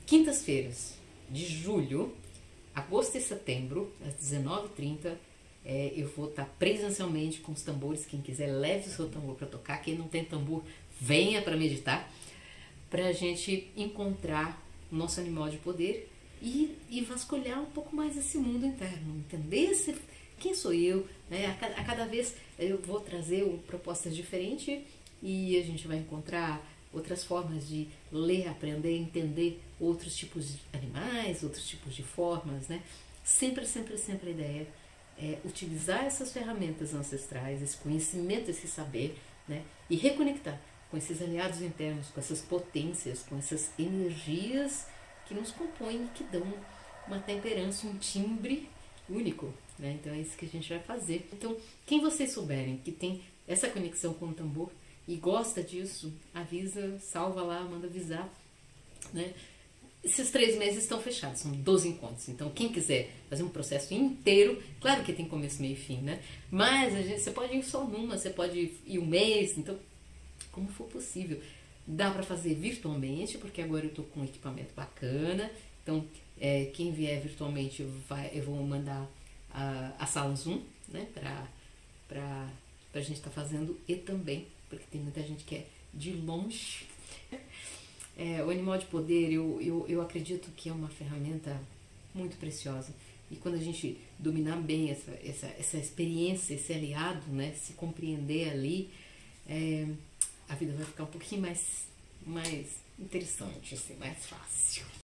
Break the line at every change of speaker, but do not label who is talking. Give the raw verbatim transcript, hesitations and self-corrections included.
quintas-feiras de julho, agosto e setembro, às dezenove e trinta, é, eu vou estar presencialmente com os tambores. Quem quiser, leve o seu tambor para tocar. Quem não tem tambor, venha para meditar, para a gente encontrar o nosso animal de poder e, e vasculhar um pouco mais esse mundo interno, entender esse, quem sou eu, né? A, cada, a cada vez eu vou trazer propostas diferentes e a gente vai encontrar outras formas de ler, aprender, entender outros tipos de animais, outros tipos de formas, né? Sempre, sempre, sempre a ideia é utilizar essas ferramentas ancestrais, esse conhecimento, esse saber, né? E reconectar com esses aliados internos, com essas potências, com essas energias que nos compõem e que dão uma temperança, um timbre único, né? Então é isso que a gente vai fazer. Então, quem vocês souberem que tem essa conexão com o tambor e gosta disso, avisa, salva lá, manda avisar, né? Esses três meses estão fechados, são doze encontros. Então, quem quiser fazer um processo inteiro, claro que tem começo, meio e fim, né? Mas a gente, você pode ir só numa, você pode ir um mês, então, como for possível. Dá para fazer virtualmente, porque agora eu estou com um equipamento bacana. Então, é, quem vier virtualmente, vai, eu vou mandar a, a sala Zoom, né? Para a gente estar tá fazendo e também, porque tem muita gente que é de longe. É, o animal de poder, eu, eu, eu acredito que é uma ferramenta muito preciosa. E quando a gente dominar bem essa, essa, essa experiência, esse aliado, né, se compreender ali, é, a vida vai ficar um pouquinho mais, mais interessante, assim, mais fácil.